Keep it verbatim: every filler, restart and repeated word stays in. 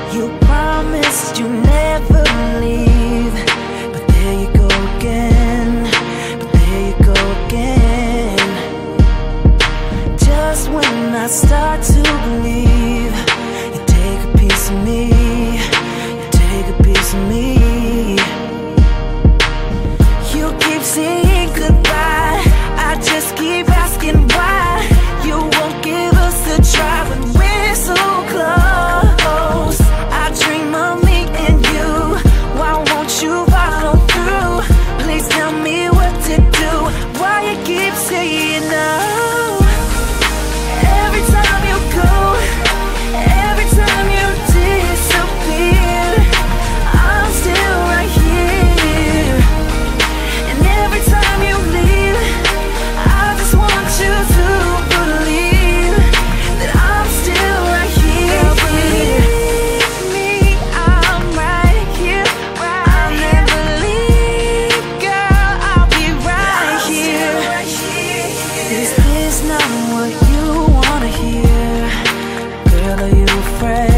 You promised you never leave, but there you go again, but there you go again. Just when I start to believe, you take a piece of me, you take a piece of me. You keep saying goodbye, I just keep asking why you won't give us a try when we're so close. I dream of me and you, why won't you follow through? Please tell me what to do, why you keep saying no. Every time you go, every time you disappear, I'm still right here. And every time you leave, I just want you to believe that I'm still right here. Believe me, I'm right here. I'll never leave, girl, I'll be right here. Is this not what you wanna hear? Girl, are you afraid?